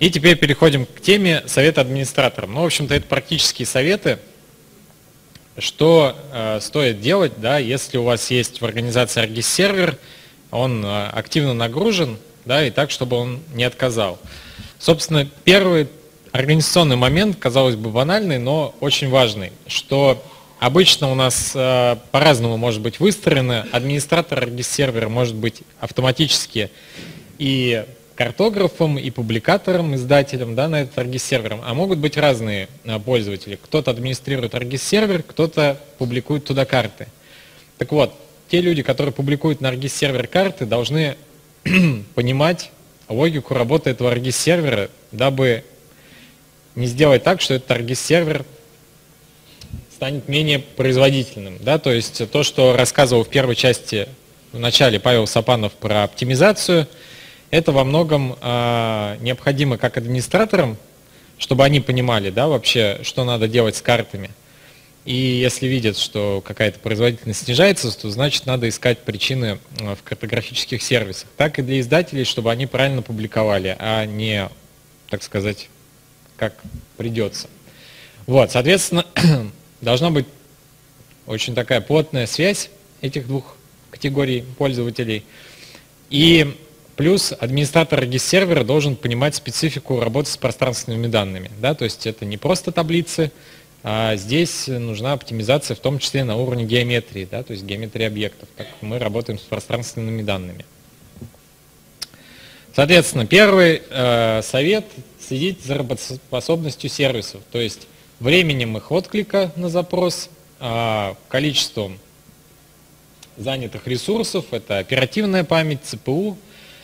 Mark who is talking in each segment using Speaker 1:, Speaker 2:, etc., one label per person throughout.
Speaker 1: И теперь переходим к теме совета администраторам. Ну, в общем-то, это практические советы, что стоит делать, да, если у вас есть в организации ArcGIS сервер, он активно нагружен, да, и так, чтобы он не отказал. Собственно, первый организационный момент, казалось бы, банальный, но очень важный, что обычно у нас по-разному может быть выстроено. Администратор ArcGIS сервера может быть автоматически и картографом, и публикатором, издателем, да, на этот ArcGIS сервер, а могут быть разные пользователи. Кто-то администрирует ArcGIS сервер, кто-то публикует туда карты. Так вот, те люди, которые публикуют на ArcGIS сервер карты, должны понимать логику работы этого ArcGIS сервера, дабы не сделать так, что этот ArcGIS сервер станет менее производительным. Да? То есть то, что рассказывал в первой части в начале Павел Сапанов про оптимизацию, это во многом необходимо как администраторам, чтобы они понимали, да, вообще, что надо делать с картами. И если видят, что какая-то производительность снижается, то значит надо искать причины в картографических сервисах. Так и для издателей, чтобы они правильно публиковали, а не, так сказать, как придется. Вот, соответственно, должна быть очень такая плотная связь этих двух категорий пользователей. И плюс администратор ArcGIS сервера должен понимать специфику работы с пространственными данными. Да? То есть это не просто таблицы, а здесь нужна оптимизация в том числе на уровне геометрии, да? То есть геометрии объектов, так как мы работаем с пространственными данными. Соответственно, первый совет – следить за работоспособностью сервисов, то есть временем их отклика на запрос, количеством занятых ресурсов, это оперативная память, ЦПУ,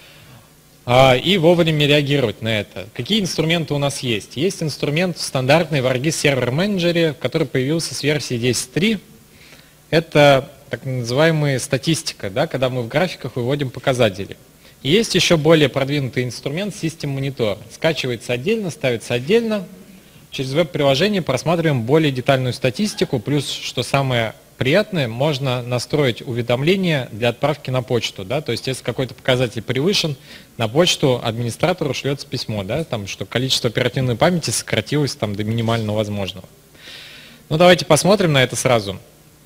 Speaker 1: и вовремя реагировать на это. Какие инструменты у нас есть? Есть инструмент стандартный в ArcGIS Server Manager, который появился с версии 10.3. Это так называемая статистика, да, когда мы в графиках выводим показатели. И есть еще более продвинутый инструмент System Monitor. Скачивается отдельно, ставится отдельно. Через веб-приложение просматриваем более детальную статистику, плюс, что самое приятное, можно настроить уведомления для отправки на почту. Да? То есть, если какой-то показатель превышен, на почту администратору шлется письмо, да? Там, что количество оперативной памяти сократилось там, до минимального возможного. Ну, давайте посмотрим на это сразу.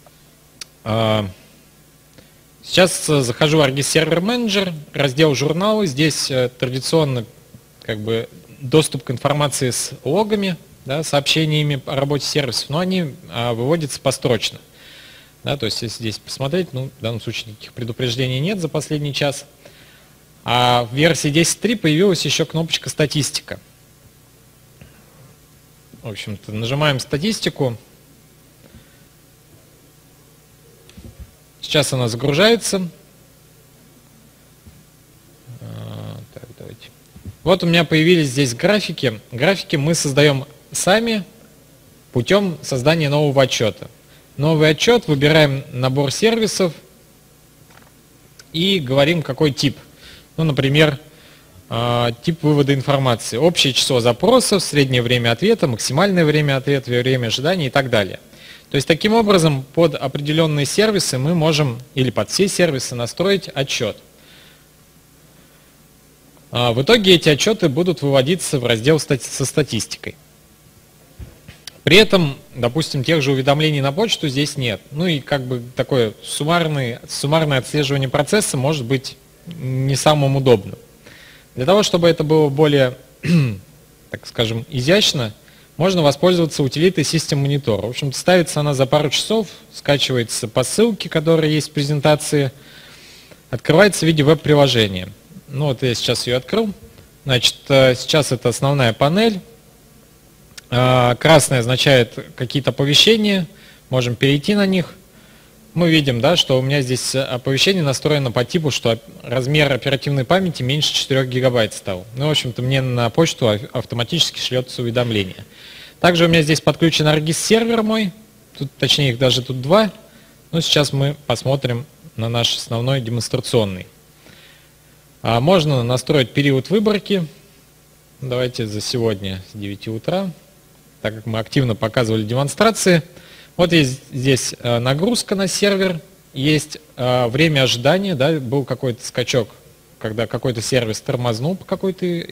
Speaker 1: Сейчас захожу в ArcGIS Server Manager, раздел «Журналы». Здесь традиционно как бы, доступ к информации с логами, да, сообщениями о работе сервисов, но они выводятся построчно. Да, то есть, если здесь посмотреть, ну, в данном случае никаких предупреждений нет за последний час. А в версии 10.3 появилась еще кнопочка «Статистика». В общем-то, нажимаем «Статистику». Сейчас она загружается. Так, давайте. Вот у меня появились здесь графики. Графики мы создаем сами путем создания нового отчета. Новый отчет, выбираем набор сервисов и говорим, какой тип. Ну, например, тип вывода информации. Общее число запросов, среднее время ответа, максимальное время ответа, время ожидания и так далее. То есть, таким образом, под определенные сервисы мы можем, или под все сервисы, настроить отчет. В итоге эти отчеты будут выводиться в раздел со статистикой. При этом, допустим, тех же уведомлений на почту здесь нет. Ну и как бы такое суммарное отслеживание процесса может быть не самым удобным. Для того, чтобы это было более, так скажем, изящно, можно воспользоваться утилитой System Monitor. В общем-то, ставится она за пару часов, скачивается по ссылке, которая есть в презентации, открывается в виде веб-приложения. Ну вот я сейчас ее открыл. Значит, сейчас это основная панель. Красное означает какие-то оповещения, можем перейти на них. Мы видим, да, что у меня здесь оповещение настроено по типу, что размер оперативной памяти меньше 4 гигабайт стал. Ну, в общем-то, мне на почту автоматически шлется уведомление. Также у меня здесь подключен ArcGIS сервер мой, точнее их даже тут два. Но сейчас мы посмотрим на наш основной демонстрационный. Можно настроить период выборки. Давайте за сегодня с 9 утра. Так как мы активно показывали демонстрации. Вот есть здесь нагрузка на сервер, есть время ожидания, да, был какой-то скачок, когда какой-то сервис тормознул по какой-то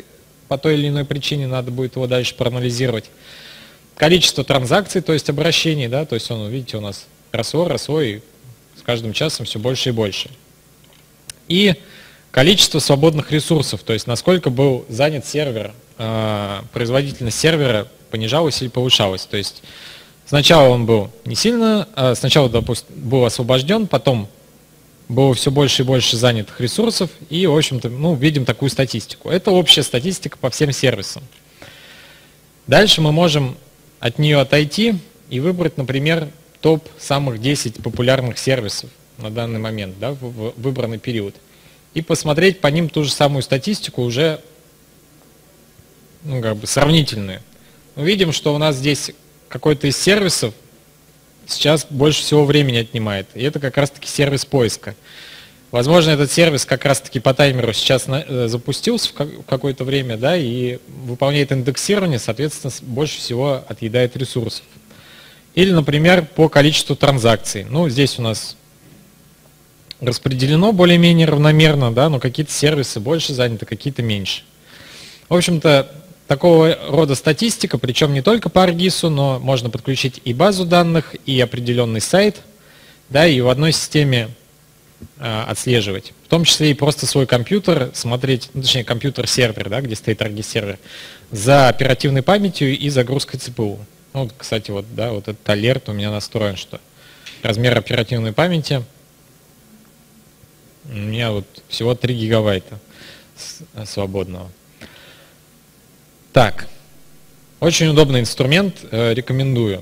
Speaker 1: по той или иной причине надо будет его дальше проанализировать. Количество транзакций, то есть обращений, да, то есть он, видите, у нас росло, и с каждым часом все больше и больше. И количество свободных ресурсов, то есть насколько был занят сервер, производительность сервера понижалась или повышалась. То есть сначала он был не сильно, сначала, допустим, был освобожден, потом было все больше и больше занятых ресурсов, и, в общем-то, видим такую статистику. Это общая статистика по всем сервисам. Дальше мы можем от нее отойти и выбрать, например, топ самых 10 популярных сервисов на данный момент, да, в выбранный период. И посмотреть по ним ту же самую статистику, уже сравнительную. Мы видим, что у нас здесь какой-то из сервисов сейчас больше всего времени отнимает. И это как раз-таки сервис поиска. Возможно, этот сервис как раз-таки по таймеру сейчас запустился в какое-то время, да, и выполняет индексирование, соответственно, больше всего отъедает ресурсов. Или, например, по количеству транзакций. Здесь у нас распределено более-менее равномерно, да, но какие-то сервисы больше заняты, какие-то меньше. В общем-то, такого рода статистика, причем не только по Argis, но можно подключить и базу данных, и определенный сайт, да, и в одной системе отслеживать. В том числе и просто свой компьютер смотреть, точнее компьютер-сервер, да, где стоит Argis-сервер, за оперативной памятью и загрузкой ЦПУ. Кстати, вот этот алерт у меня настроен, что размер оперативной памяти у меня всего 3 гигабайта свободного. Так, очень удобный инструмент, рекомендую.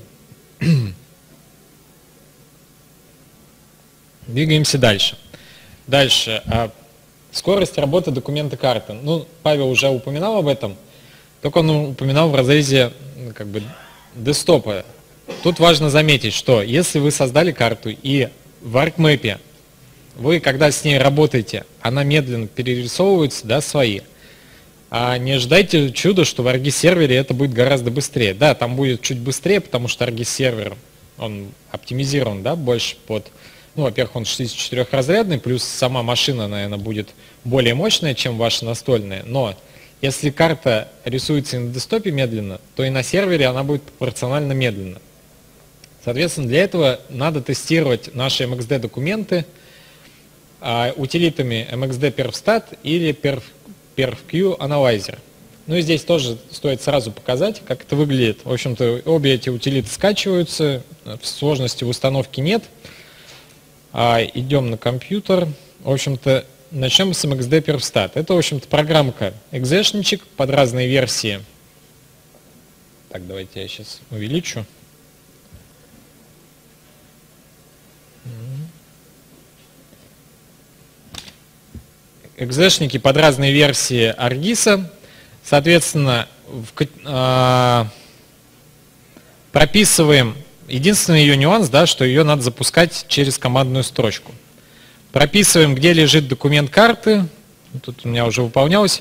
Speaker 1: Двигаемся дальше. Дальше. Скорость работы документа карты. Павел уже упоминал об этом, только он упоминал в разрезе десктопа. Тут важно заметить, что если вы создали карту и в ArcMap вы, когда с ней работаете, она медленно перерисовывается, да, свои, а не ожидайте чуда, что в Argis-сервере это будет гораздо быстрее. Да, там будет чуть быстрее, потому что Argis-сервер, он оптимизирован, да, больше под, во-первых, он 64-разрядный, плюс сама машина, наверное, будет более мощная, чем ваша настольная, но если карта рисуется на десктопе медленно, то и на сервере она будет пропорционально медленно. Соответственно, для этого надо тестировать наши MXD-документы утилитами MXD Perfstat или PerfQ Analyzer. И здесь тоже стоит сразу показать, как это выглядит. В общем-то, обе эти утилиты скачиваются, сложности в установке нет. Идем на компьютер. В общем-то, начнем с MXD Perfstat. Это, в общем-то, программка экзешничек под разные версии. Так, давайте я сейчас увеличу. Экзешники под разные версии Argis. Соответственно, прописываем. Единственный ее нюанс, да, что ее надо запускать через командную строчку. Прописываем, где лежит документ карты. Тут у меня уже выполнялось.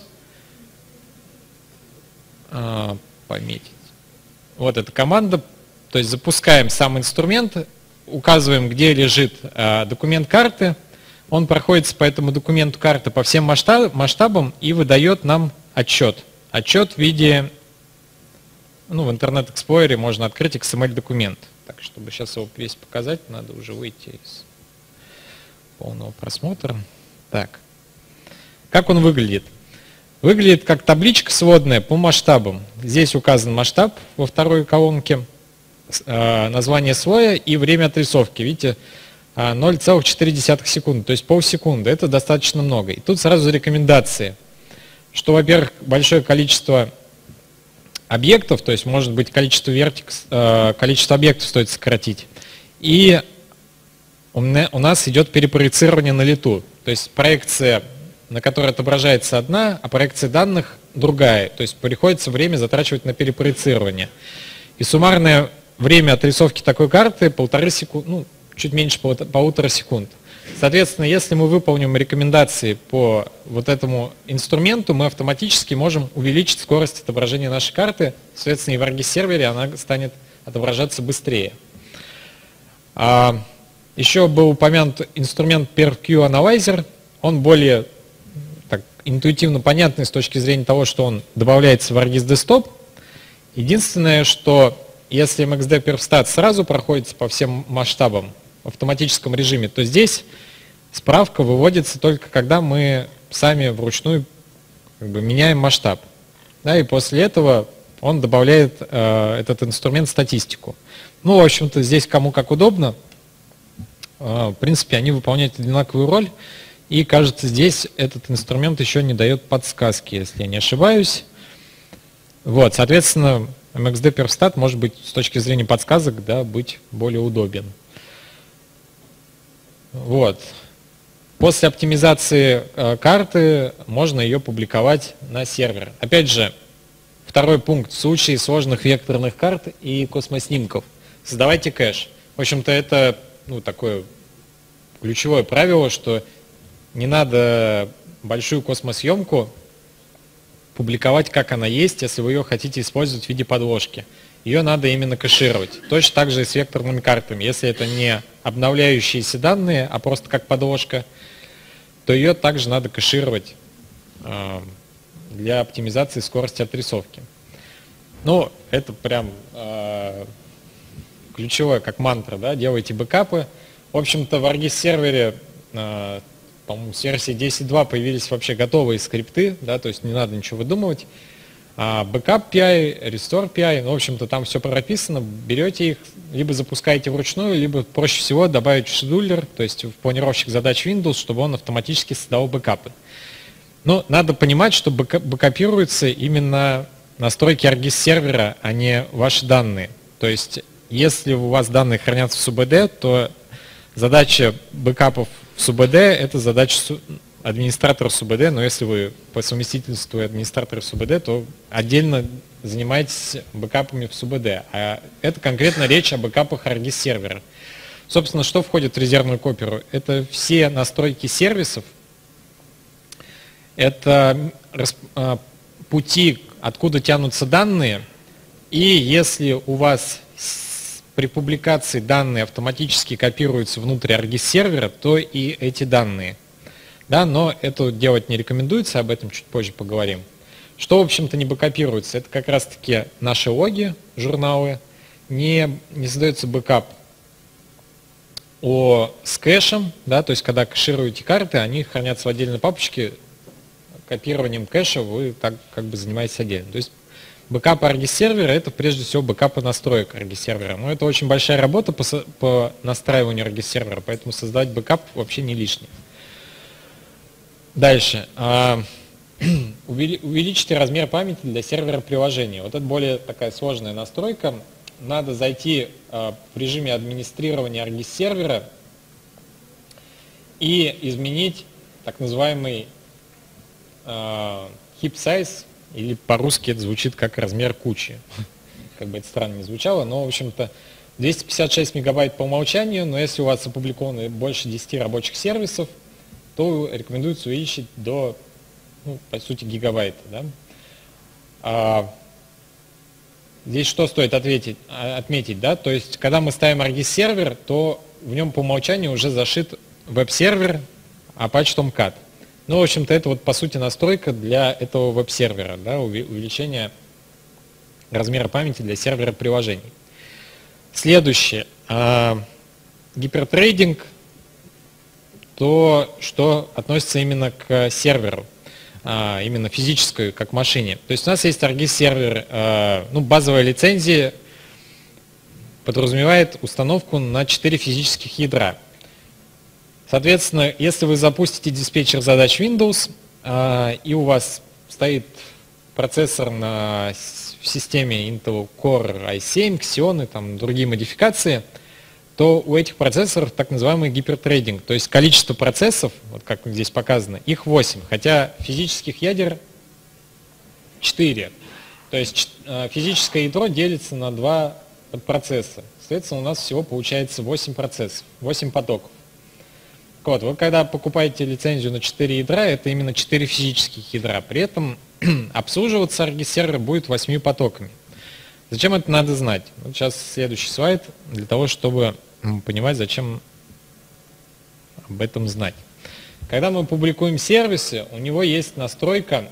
Speaker 1: Пометить. Вот эта команда. То есть запускаем сам инструмент, указываем, где лежит документ карты. Он проходится по этому документу карты по всем масштабам и выдает нам отчет. Отчет в виде, в Internet Explorer можно открыть XML-документ. Так, чтобы сейчас его весь показать, надо уже выйти из полного просмотра. Так, как он выглядит? Выглядит как табличка сводная по масштабам. Здесь указан масштаб во второй колонке, название слоя и время отрисовки. Видите, 0,4 секунды, то есть полсекунды. Это достаточно много. И тут сразу рекомендации, что, во-первых, большое количество объектов, то есть, может быть, количество объектов стоит сократить. И у нас идет перепроецирование на лету. То есть проекция, на которой отображается одна, а проекция данных другая. То есть приходится время затрачивать на перепроецирование. И суммарное время отрисовки такой карты 1,5 секунды, чуть меньше 1,5 секунд. Соответственно, если мы выполним рекомендации по вот этому инструменту, мы автоматически можем увеличить скорость отображения нашей карты. Соответственно, и в Argis-сервере она станет отображаться быстрее. Еще был упомянут инструмент PerfQ Analyzer. Он более интуитивно понятный с точки зрения того, что он добавляется в ArcGIS Desktop. Единственное, что если MXD Perfstat сразу проходится по всем масштабам в автоматическом режиме, то здесь справка выводится только когда мы сами вручную меняем масштаб. Да, и после этого он добавляет этот инструмент в статистику. Ну, в общем-то, здесь кому как удобно. В принципе, они выполняют одинаковую роль. И, кажется, здесь этот инструмент еще не дает подсказки, если я не ошибаюсь. Вот, соответственно, MXD Perfstat может быть с точки зрения подсказок, да, быть более удобен. Вот. После оптимизации карты можно ее публиковать на сервер. Опять же, второй пункт. В случае сложных векторных карт и космоснимков создавайте кэш. В общем-то, это такое ключевое правило, что не надо большую космосъемку публиковать, как она есть, если вы ее хотите использовать в виде подложки. Ее надо именно кэшировать. Точно так же и с векторными картами. Если это не обновляющиеся данные, а просто как подложка, то ее также надо кэшировать для оптимизации скорости отрисовки. Ну, это прям ключевое, как мантра, да, делайте бэкапы. В общем-то, в ArcGIS сервере, по-моему, с версии 10.2 появились вообще готовые скрипты, да, то есть не надо ничего выдумывать. Backup PI, Restore PI, ну, в общем-то, там все прописано, берете их, либо запускаете вручную, либо проще всего добавить в шедулер, то есть в планировщик задач Windows, чтобы он автоматически создавал бэкапы. Но надо понимать, что бэкапируются именно настройки ArcGIS сервера, а не ваши данные. То есть, если у вас данные хранятся в SUBD, то задача бэкапов в SUBD — это задача администратора SUBD, но если вы по совместительству администратор SUBD, то отдельно занимаетесь бэкапами в SUBD. А это конкретно речь о бэкапах ArcGIS сервера. Собственно, что входит в резервную копию? Это все настройки сервисов, это пути, откуда тянутся данные, и если у вас при публикации данные автоматически копируются внутрь ArcGIS сервера, то и эти данные. Да, но это делать не рекомендуется, об этом чуть позже поговорим. Что, в общем-то, не бэкапируется? Это как раз-таки наши логи, журналы. Не создается бэкап с кэшем, да, то есть когда кэшируете карты, они хранятся в отдельной папочке. Копированием кэша вы так как бы занимаетесь отдельно. То есть бэкап ArcGIS сервера — это прежде всего бэкапы настроек ArcGIS сервера. Но это очень большая работа по настраиванию ArcGIS сервера, поэтому создавать бэкап вообще не лишнее. Дальше. Увеличьте размер памяти для сервера приложения. Вот это более такая сложная настройка. Надо зайти в режиме администрирования ArcGIS сервера и изменить так называемый heap size, или по-русски это звучит как размер кучи. Как бы это странно не звучало, но, в общем-то, 256 мегабайт по умолчанию, но если у вас опубликованы больше 10 рабочих сервисов, то рекомендуется увеличить до, по сути, гигабайта. Да? Здесь что стоит отметить, да? То есть, когда мы ставим ArcGIS сервер, то в нем по умолчанию уже зашит веб-сервер Apache Tomcat. Ну, в общем-то, это вот, по сути, настройка для этого веб-сервера, да, увеличение размера памяти для сервера приложений. Следующее. Гипертрейдинг, то, что относится именно к серверу, именно физической, как машине. То есть у нас есть ArcGIS сервер, базовая лицензия подразумевает установку на 4 физических ядра. Соответственно, если вы запустите диспетчер задач Windows, и у вас стоит процессор в системе Intel Core i7, Xeon и там другие модификации, то у этих процессоров так называемый гипертрейдинг. То есть количество процессов, вот как здесь показано, их 8, хотя физических ядер 4. То есть физическое ядро делится на 2 подпроцесса. Соответственно, у нас всего получается 8 процессов, 8 потоков. Вот, вы когда покупаете лицензию на 4 ядра, это именно 4 физических ядра. При этом обслуживаться ArcGIS сервер будет 8 потоками. Зачем это надо знать? Вот сейчас следующий слайд для того, чтобы понимать, зачем об этом знать. Когда мы публикуем сервисы, у него есть настройка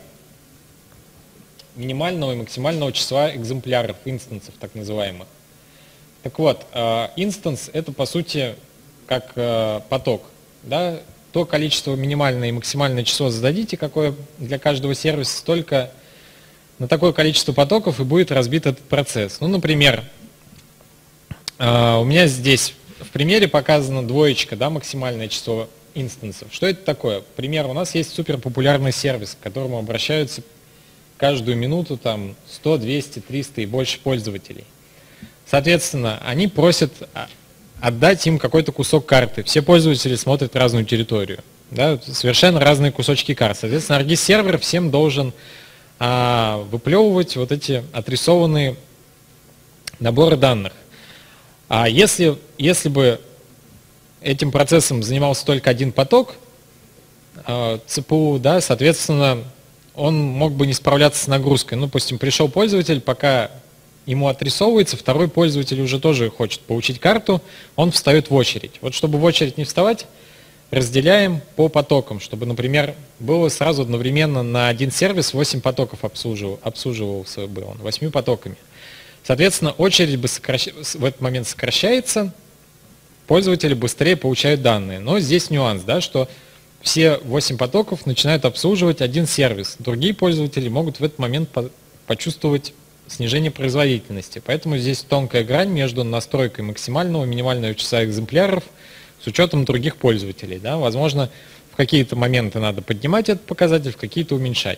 Speaker 1: минимального и максимального числа экземпляров, инстансов так называемых. Так вот, инстанс — это по сути как поток. Да? То количество минимальное и максимальное число зададите, какое для каждого сервиса, столько на такое количество потоков и будет разбит этот процесс. Ну, например, у меня здесь в примере показана двоечка, да, максимальное число инстансов. Что это такое? Пример, у нас есть суперпопулярный сервис, к которому обращаются каждую минуту там 100, 200, 300 и больше пользователей. Соответственно, они просят отдать им какой-то кусок карты. Все пользователи смотрят разную территорию. Да, совершенно разные кусочки карт. Соответственно, ArcGIS сервер всем должен выплевывать вот эти отрисованные наборы данных. А если бы этим процессом занимался только один поток, ЦПУ, да, соответственно, он мог бы не справляться с нагрузкой. Ну, допустим, пришел пользователь, пока ему отрисовывается, второй пользователь уже тоже хочет получить карту, он встает в очередь. Вот чтобы в очередь не вставать, разделяем по потокам, чтобы, например, было сразу одновременно на один сервис 8 потоков обслуживался бы он, 8 потоками. Соответственно, очередь бы в этот момент сокращается, пользователи быстрее получают данные. Но здесь нюанс, да, что все 8 потоков начинают обслуживать один сервис. Другие пользователи могут в этот момент почувствовать снижение производительности. Поэтому здесь тонкая грань между настройкой максимального и минимального числа экземпляров с учетом других пользователей. Да. Возможно, в какие-то моменты надо поднимать этот показатель, в какие-то уменьшать.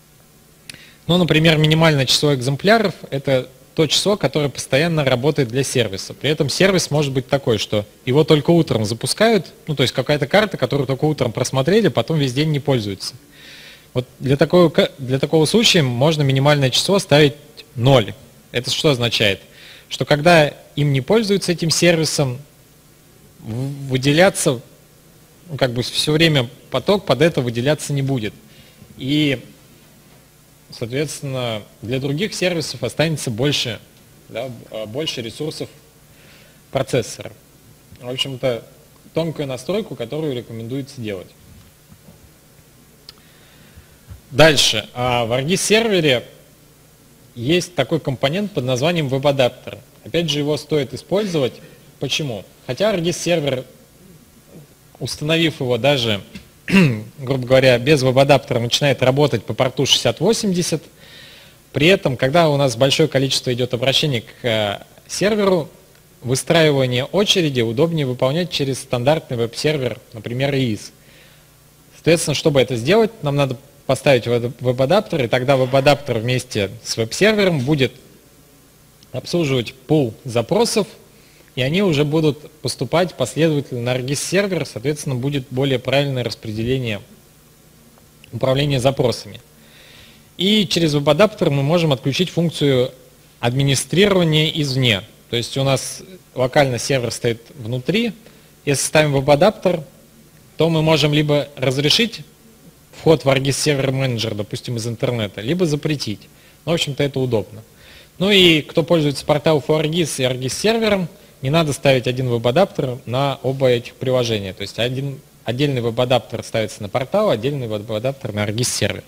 Speaker 1: Ну, например, минимальное число экземпляров – это то число, которое постоянно работает для сервиса. При этом сервис может быть такой, что его только утром запускают, ну, то есть какая-то карта, которую только утром просмотрели, потом весь день не пользуются. Вот для такого случая можно минимальное число ставить 0. Это что означает? Что когда им не пользуются этим сервисом, выделяться, ну, как бы все время поток под это выделяться не будет. И соответственно, для других сервисов останется больше, да, больше ресурсов процессора. В общем-то, тонкую настройку, которую рекомендуется делать. Дальше. В ArcGIS сервере есть такой компонент под названием WebAdapter. Опять же, его стоит использовать. Почему? Хотя ArcGIS сервер, установив его даже, грубо говоря, без веб-адаптера, начинает работать по порту 6080. При этом, когда у нас большое количество идет обращений к серверу, выстраивание очереди удобнее выполнять через стандартный веб-сервер, например, EIS. Соответственно, чтобы это сделать, нам надо поставить веб-адаптер, и тогда веб-адаптер вместе с веб-сервером будет обслуживать пул запросов, и они уже будут поступать последовательно на ArcGIS сервер, соответственно, будет более правильное распределение управления запросами. И через веб-адаптер мы можем отключить функцию администрирования извне. То есть у нас локально сервер стоит внутри. Если ставим веб-адаптер, то мы можем либо разрешить вход в ArcGIS сервер менеджер, допустим, из интернета, либо запретить. Ну, в общем-то, это удобно. Ну и кто пользуется порталом ArcGIS и ArcGIS сервером, не надо ставить один веб-адаптер на оба этих приложения. То есть отдельный веб-адаптер ставится на портал, отдельный веб-адаптер на ArcGIS сервер.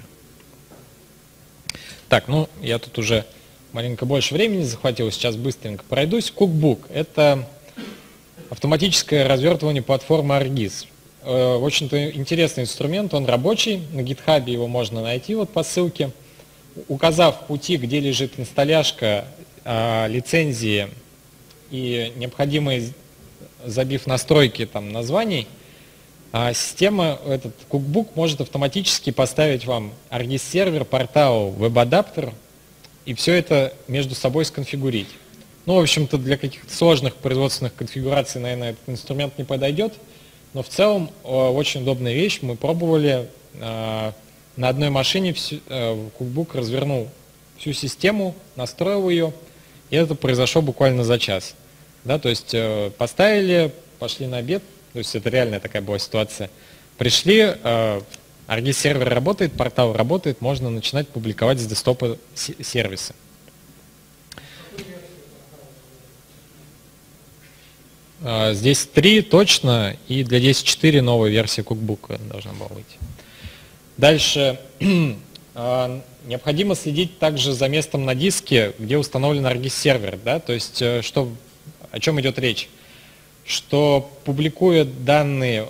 Speaker 1: Так, ну я тут уже маленько больше времени захватил, сейчас быстренько пройдусь. Cookbook – это автоматическое развертывание платформы ArcGIS. В общем-то, интересный инструмент, он рабочий, на GitHub его можно найти вот по ссылке. Указав пути, где лежит инсталляшка, лицензии и необходимые, забив настройки там, названий, система, этот Cookbook может автоматически поставить вам ArcGIS сервер, портал, веб-адаптер и все это между собой сконфигурить. Ну, в общем-то, для каких-то сложных производственных конфигураций, наверное, этот инструмент не подойдет, но в целом очень удобная вещь. Мы пробовали на одной машине, Cookbook развернул всю систему, настроил ее, и это произошло буквально за час. Да, то есть поставили, пошли на обед, то есть это реальная такая была ситуация. Пришли, ArcGIS сервер работает, портал работает, можно начинать публиковать с десктопа сервисы. Здесь 3 точно, и для 10.4 новая версия кукбука должна была выйти. Дальше необходимо следить также за местом на диске, где установлен ArcGIS сервер. Да? То есть о чем идет речь? Что публикуя данные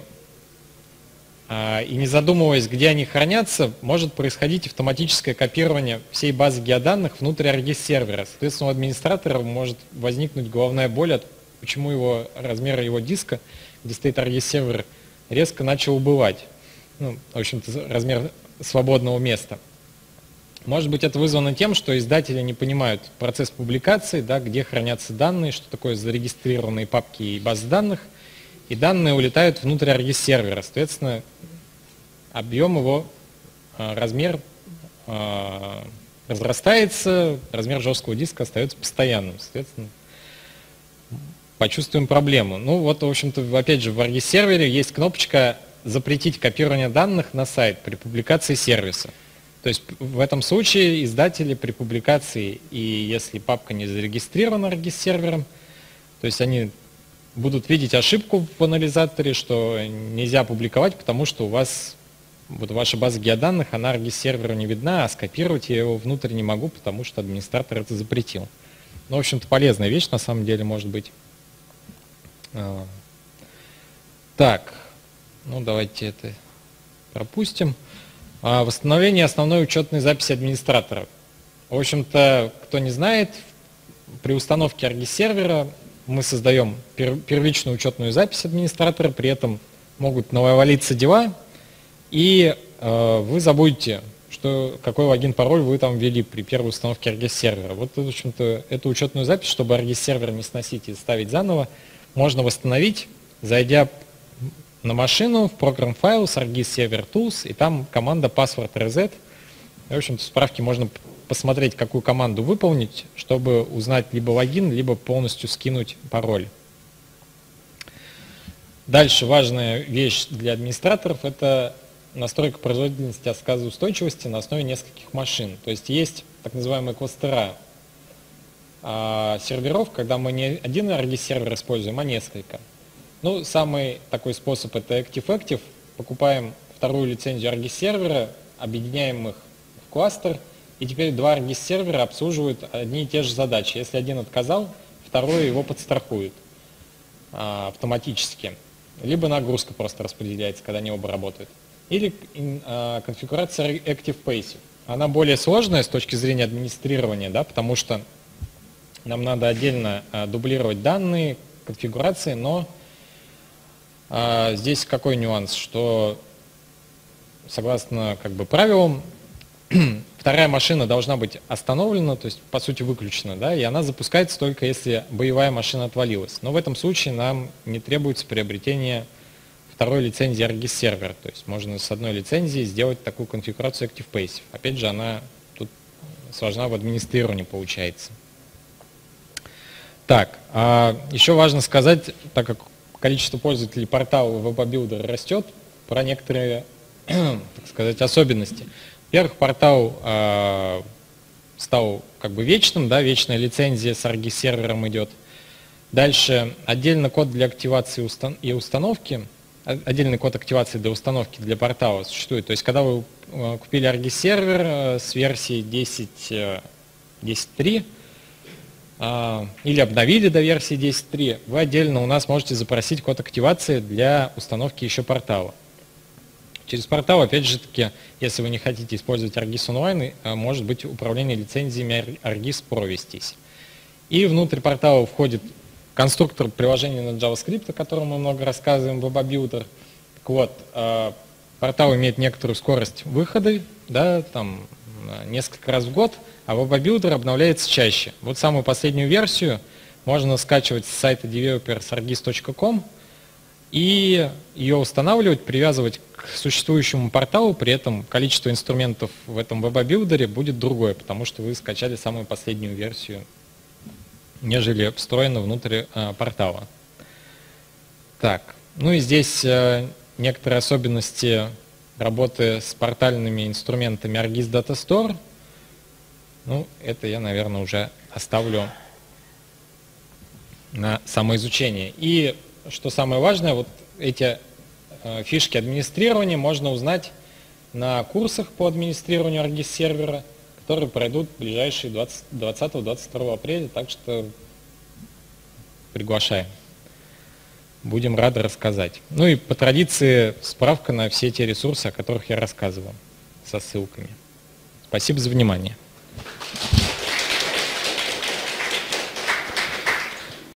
Speaker 1: и не задумываясь, где они хранятся, может происходить автоматическое копирование всей базы геоданных внутрь ArcGIS сервера. Соответственно, у администратора может возникнуть головная боль, почему размер его диска, где стоит ArcGIS сервер, резко начал убывать. В общем-то, размер свободного места. Может быть, это вызвано тем, что издатели не понимают процесс публикации, да, где хранятся данные, что такое зарегистрированные папки и базы данных, и данные улетают внутрь ArcGIS сервера. Соответственно, объем его, размер разрастается, размер жесткого диска остается постоянным. Соответственно, почувствуем проблему. В общем-то, опять же, в ArcGIS сервере есть кнопочка «Запретить копирование данных на сайт при публикации сервиса». То есть в этом случае издатели при публикации, и если папка не зарегистрирована ArcGIS сервером, то есть они будут видеть ошибку в анализаторе, что нельзя публиковать, потому что у вас ваша база геоданных, она ArcGIS серверу не видна, а скопировать я его внутрь не могу, потому что администратор это запретил. В общем-то, полезная вещь на самом деле может быть. Так, давайте это пропустим. Восстановление основной учетной записи администратора. В общем-то, кто не знает, при установке ArcGIS сервера мы создаем первичную учетную запись администратора, при этом могут навалиться дела, и вы забудете, какой логин-пароль вы там ввели при первой установке ArcGIS сервера. В общем-то, эту учетную запись, чтобы ArcGIS сервер не сносить и ставить заново, можно восстановить, зайдя на машину в Program Files, ArcGIS Server Tools, и там команда password reset. В общем-то, в справке можно посмотреть, какую команду выполнить, чтобы узнать либо логин, либо полностью скинуть пароль. Дальше важная вещь для администраторов – это настройка производительности отказоустойчивости на основе нескольких машин. То есть есть так называемые кластера серверов, когда мы не один ArcGIS сервер используем, а несколько. Самый такой способ – это Active-Active. Покупаем вторую лицензию ArcGIS сервера, объединяем их в кластер, и теперь два ArcGIS сервера обслуживают одни и те же задачи. Если один отказал, второй его подстрахует автоматически. Либо нагрузка просто распределяется, когда они оба работают. Или конфигурация Active-Passive. Она более сложная с точки зрения администрирования, да, потому что нам надо отдельно дублировать данные, конфигурации, но здесь какой нюанс, что согласно правилам, вторая машина должна быть остановлена, то есть по сути выключена, да, и она запускается только если боевая машина отвалилась. Но в этом случае нам не требуется приобретение второй лицензии ArcGIS сервер, то есть можно с одной лицензии сделать такую конфигурацию Active-Passive. Опять же, она тут сложна в администрировании получается. Так, еще важно сказать, так как количество пользователей портала WebAbuilder растет, про некоторые, так сказать, особенности. Во-первых, портал стал вечным, да, вечная лицензия с ArcGIS сервером идет. Дальше отдельно код для активации и установки, отдельный код активации для установки для портала существует. То есть, когда вы купили ArcGIS сервер с версии 10.3, или обновили до версии 10.3, вы отдельно у нас можете запросить код активации для установки еще портала. Через портал, опять же таки, если вы не хотите использовать ArcGIS Online, может быть управление лицензиями ArcGIS Pro вестись. И внутрь портала входит конструктор приложения на JavaScript, о котором мы много рассказываем в WebAbuilder. Так вот, портал имеет некоторую скорость выхода, да, там несколько раз в год, а WebAbuilder обновляется чаще. Вот самую последнюю версию можно скачивать с сайта developers.argis.com и ее устанавливать, привязывать к существующему порталу, при этом количество инструментов в этом WebAbuilder будет другое, потому что вы скачали самую последнюю версию, нежели встроено внутрь портала. Так, и здесь некоторые особенности работы с портальными инструментами ArcGIS Data Store. Это я, наверное, уже оставлю на самоизучение. И, что самое важное, вот эти фишки администрирования можно узнать на курсах по администрированию ArcGIS-сервера, которые пройдут в ближайшие 20-22 апреля, так что приглашаем. Будем рады рассказать. Ну и по традиции справка на все те ресурсы, о которых я рассказывал, со ссылками. Спасибо за внимание.